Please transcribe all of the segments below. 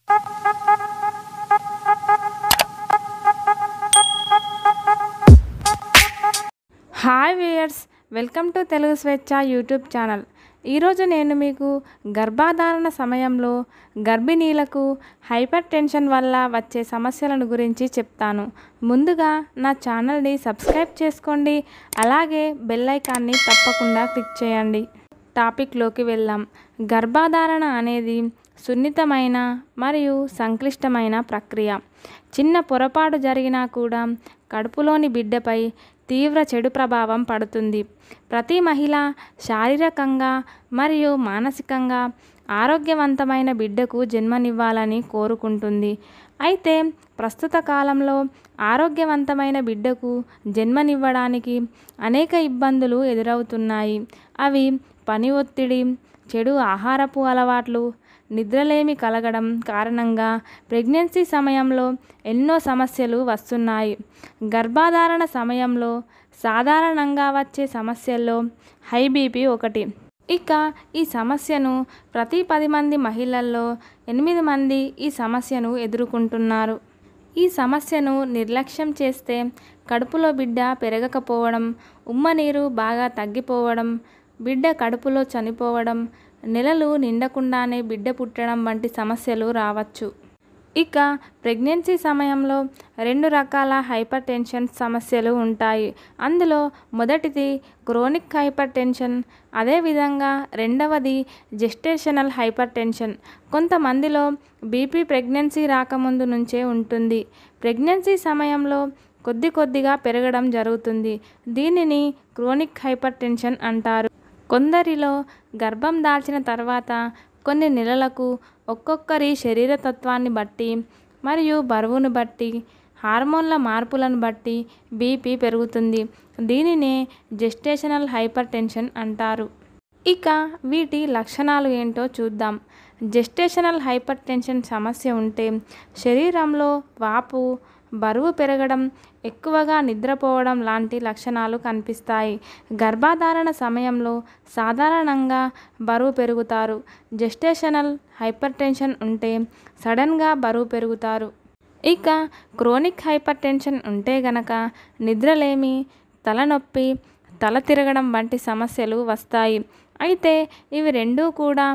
Hi viewers, welcome to Telugu Swechha YouTube channel. ఈరోజు నేను మీకు గర్భధారణ సమయంలో గర్భిణీలకు హైపర్ టెన్షన్ వల్ల వచ్చే సమస్యలను గురించి చెప్తాను. ముందుగా నా ఛానల్ని సబ్స్క్రైబ్ చేసుకోండి, అలాగే బెల్ ఐకాన్ని తప్పకుండా క్లిక్ చేయండి. టాపిక్లోకి వెళ్దాం. గర్భధారణ అనేది సున్నితమైన మరియు సంక్లిష్టమైన ప్రక్రియ. చిన్న పొరపాటు జరిగినా కూడా కడుపులోని బిడ్డపై తీవ్ర చెడు ప్రభావం పడుతుంది. ప్రతి మహిళ శారీరకంగా మరియు మానసికంగా ఆరోగ్యవంతమైన బిడ్డకు జన్మనివ్వాలని కోరుకుంటుంది. అయితే ప్రస్తుత కాలంలో ఆరోగ్యవంతమైన బిడ్డకు జన్మనివ్వడానికి అనేక ఇబ్బందులు ఎదురవుతున్నాయి. అవి పని ఒత్తిడి, చెడు ఆహారపు అలవాట్లు, నిద్రలేమి కలగడం కారణంగా ప్రెగ్నెన్సీ సమయంలో ఎన్నో సమస్యలు వస్తున్నాయి. గర్భధారణ సమయంలో సాధారణంగా వచ్చే సమస్యల్లో హై బీపీ ఒకటి. ఇక ఈ సమస్యను ప్రతి 10 మంది మహిళల్లో 8 మంది ఈ సమస్యను ఎదుర్కొంటున్నారు. ఈ సమస్యను నిర్లక్ష్యం చేస్తే కడుపులో బిడ్డ పెరగకపోవడం, ఉమ్మనీరు బాగా తగ్గిపోవడం, బిడ్డ కడుపులో చనిపోవడం, నెలలు నిండకుండానే బిడ్డ పుట్టడం వంటి సమస్యలు రావచ్చు. ఇక ప్రెగ్నెన్సీ సమయంలో 2 రకాల హైపర్ టెన్షన్ సమస్యలు ఉంటాయి. అందులో మొదటిది క్రోనిక్ హైపర్ టెన్షన్, అదేవిధంగా రెండవది జెస్టేషనల్ హైపర్ టెన్షన్. కొంతమందిలో బీపీ ప్రెగ్నెన్సీ రాకముందు నుంచే ఉంటుంది. ప్రెగ్నెన్సీ సమయంలో కొద్దిగా పెరగడం జరుగుతుంది. దీనిని క్రోనిక్ హైపర్ టెన్షన్ అంటారు. కొందరిలో గర్భం దాల్చిన తర్వాత కొన్ని నెలలకు ఒక్కొక్కరి శరీరతత్వాన్ని బట్టి మరియు బరువును బట్టి, హార్మోన్ల మార్పులను బట్టి బీపీ పెరుగుతుంది. దీనినే జెస్టేషనల్ హైపర్ టెన్షన్ అంటారు. ఇక వీటి లక్షణాలు ఏంటో చూద్దాం. జెస్టేషనల్ హైపర్ టెన్షన్ సమస్య ఉంటే శరీరంలో వాపు, బరువు పెరగడం, ఎక్కువగా నిద్రపోవడం లాంటి లక్షణాలు కనిపిస్తాయి. గర్భధారణ సమయంలో సాధారణంగా బరువు పెరుగుతారు. జెస్టేషనల్ హైపర్ టెన్షన్ ఉంటే సడన్గా బరువు పెరుగుతారు. ఇక క్రోనిక్ హైపర్ టెన్షన్ ఉంటే గనక నిద్రలేమి, తలనొప్పి, తల తిరగడం వంటి సమస్యలు వస్తాయి. అయితే ఇవి రెండూ కూడా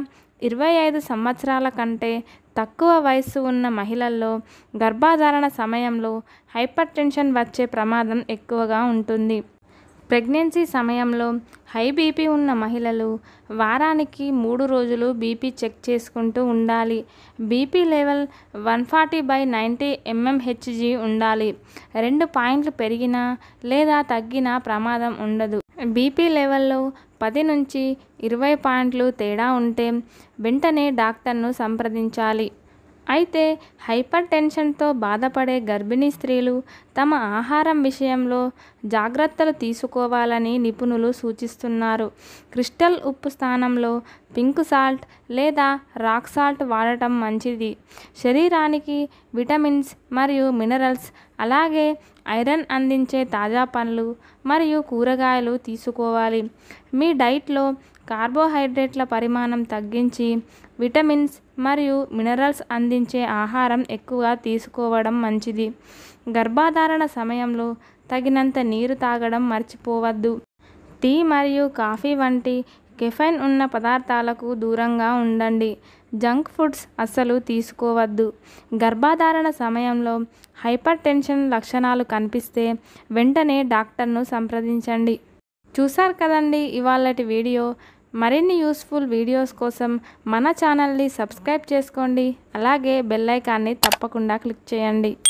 25 సంవత్సరాల కంటే తక్కువ వయస్సు ఉన్న మహిళల్లో గర్భధారణ సమయంలో హైపర్ టెన్షన్ వచ్చే ప్రమాదం ఎక్కువగా ఉంటుంది. ప్రెగ్నెన్సీ సమయంలో హై బీపీ ఉన్న మహిళలు వారానికి 3 రోజులు బీపీ చెక్ చేసుకుంటూ ఉండాలి. బీపీ లెవెల్ 140/90 mmHg ఉండాలి. 2 పాయింట్లు పెరిగినా లేదా తగ్గినా ప్రమాదం ఉండదు. బీపీ లెవెల్లో 10 నుంచి 20 పాయింట్లు తేడా ఉంటే వెంటనే డాక్టర్ను సంప్రదించాలి. అయితే హైపర్ టెన్షన్తో బాధపడే గర్భిణీ స్త్రీలు తమ ఆహారం విషయంలో జాగ్రత్తలు తీసుకోవాలని నిపుణులు సూచిస్తున్నారు. క్రిస్టల్ ఉప్పు స్థానంలో పింక్ సాల్ట్ లేదా రాక్ సాల్ట్ వాడటం మంచిది. శరీరానికి విటమిన్స్ మరియు మినరల్స్, అలాగే ఐరన్ అందించే తాజా పండ్లు మరియు కూరగాయలు తీసుకోవాలి. మీ డైట్లో కార్బోహైడ్రేట్ల పరిమాణం తగ్గించి విటమిన్స్ మరియు మినరల్స్ అందించే ఆహారం ఎక్కువగా తీసుకోవడం మంచిది. గర్భధారణ సమయంలో తగినంత నీరు తాగడం మర్చిపోవద్దు. టీ మరియు కాఫీ వంటి కెఫైన్ ఉన్న పదార్థాలకు దూరంగా ఉండండి. జంక్ ఫుడ్స్ అస్సలు తీసుకోవద్దు. గర్భధారణ సమయంలో హైపర్ టెన్షన్ లక్షణాలు కనిపిస్తే వెంటనే డాక్టర్ను సంప్రదించండి. చూశారు కదండి ఇవాళటి వీడియో. మరిన్ని యూస్ఫుల్ వీడియోస్ కోసం మన ఛానల్ని సబ్స్క్రైబ్ చేసుకోండి, అలాగే బెల్ ఐకాన్ని తప్పకుండా క్లిక్ చేయండి.